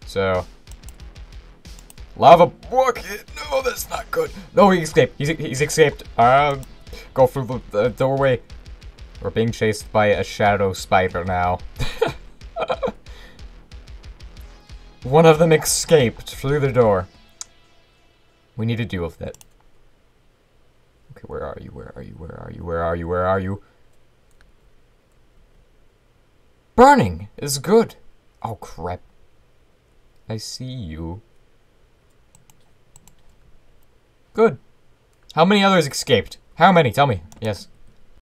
So, lava bucket. No, that's not good. No, he escaped. He's escaped. Go through the doorway. We're being chased by a shadow spider now. One of them escaped through the door. We need to deal with it. Okay, where are you? Where are you? Where are you? Where are you? Where are you? Burning is good. Oh, crap. I see you. Good. How many others escaped? How many? Tell me. Yes.